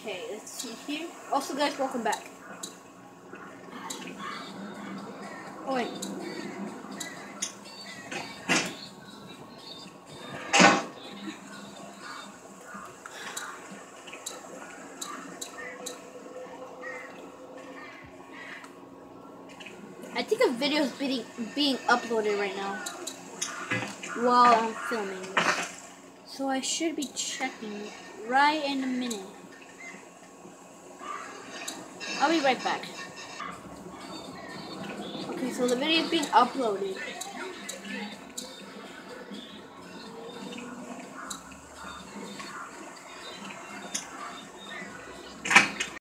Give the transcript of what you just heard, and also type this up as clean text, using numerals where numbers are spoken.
Okay, let's see here. Also, guys, welcome back. Oh, wait. I think a video is being uploaded right now while I'm filming this. So I should be checking right in a minute. I'll be right back. Okay, so the video is being uploaded.